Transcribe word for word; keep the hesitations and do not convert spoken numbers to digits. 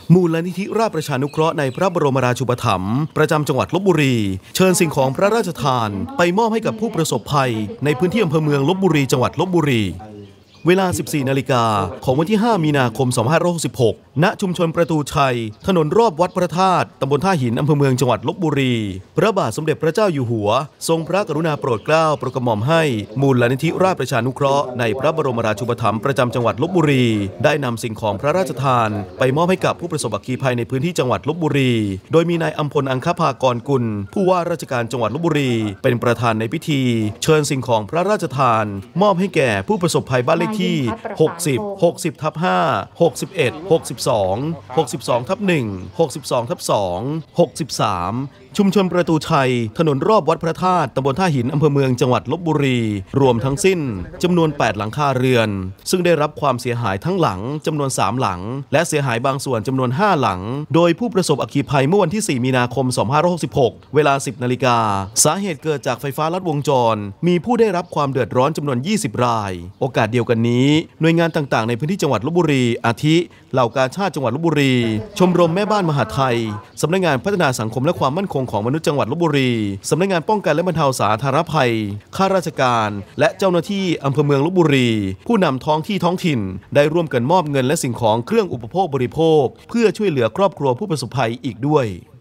มูลนิธิราชประชานุเคราะห์ในพระบรมราชูปถัมภ์ประจำจังหวัดลพบุรีเชิญสิ่งของพระราชทานไปมอบให้กับผู้ประสบภัยในพื้นที่อำเภอเมืองลพบุรีจังหวัดลพบุรีเวลา สิบสี่ นาฬิกาของวันที่ ห้า มีนาคม สองพันห้าร้อยหกสิบหก ณ ชุมชนประตูชัยถนนรอบวัดพระธาตุตำบลท่าหินอำเภอเมืองจังหวัดลพบุรีพระบาทสมเด็จพระเจ้าอยู่หัวทรงพระกรุณาโปรดเกล้าโปรดกระหม่อมให้มูลนิธิราชประชานุเคราะห์ในพระบรมราชูปถัมภ์ประจำจังหวัดลพบุรีได้นำสิ่งของพระราชทานไปมอบให้กับผู้ประสบอัคคีภัยในพื้นที่จังหวัดลพบุรีโดยมีนายอัมพลอังคภากรกุลผู้ว่าราชการจังหวัดลพบุรีเป็นประธานในพิธีเชิญสิ่งของพระราชทานมอบให้แก่ผู้ประสบภัยบ้านเลขที่หกสิบ หกสิบทับห้า หกสิบเอ็ด หกสิบสอง หกสิบสองทับหนึ่ง หกสิบสองทับสอง หกสิบสามชุมชนประตูชัยถนนรอบวัดพระธาตุตำบลท่าหินอำเภอเมืองจังหวัดลพบุรีรวมทั้งสิ้นจำนวนแปดหลังคาเรือนซึ่งได้รับความเสียหายทั้งหลังจำนวนสามหลังและเสียหายบางส่วนจำนวนห้าหลังโดยผู้ประสบอัคคีภัยเมื่อวันที่ สี่ มีนาคม สองพันห้าร้อยหกสิบหก เวลา สิบ นาฬิกาสาเหตุเกิดจากไฟฟ้าลัดวงจรมีผู้ได้รับความเดือดร้อนจำนวนยี่สิบรายโอกาสเดียวกันนี้หน่วยงานต่างๆในพื้นที่จังหวัดลพบุรีอาทิเหล่ากาชาดจังหวัดลพบุรีชมรมแม่บ้านมหาดไทยสำนักงานพัฒนาสังคมและความมั่นคงของมนุษย์จังหวัดลพบุรีสำนักงานป้องกันและบรรเทาสาธารณภัยข้าราชการและเจ้าหน้าที่อำเภอเมืองลพบุรีผู้นำท้องที่ท้องถิ่นได้ร่วมกันมอบเงินและสิ่งของเครื่องอุปโภคบริโภคเพื่อช่วยเหลือครอบครัวผู้ประสบภัยอีกด้วย